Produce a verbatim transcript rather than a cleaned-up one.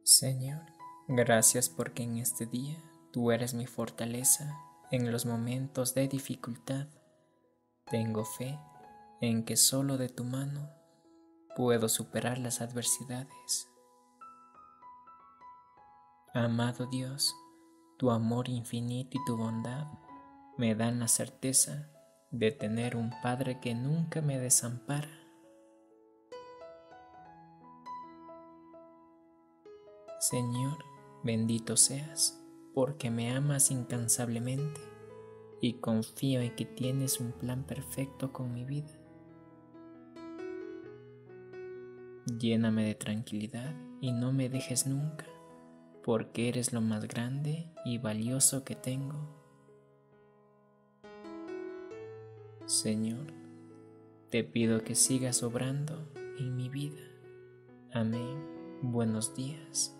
Señor, gracias porque en este día tú eres mi fortaleza en los momentos de dificultad. Tengo fe en que solo de tu mano puedo superar las adversidades. Amado Dios, tu amor infinito y tu bondad me dan la certeza de tener un Padre que nunca me desampara. Señor, bendito seas, porque me amas incansablemente y confío en que tienes un plan perfecto con mi vida. Lléname de tranquilidad y no me dejes nunca, porque eres lo más grande y valioso que tengo. Señor, te pido que sigas obrando en mi vida. Amén. Buenos días.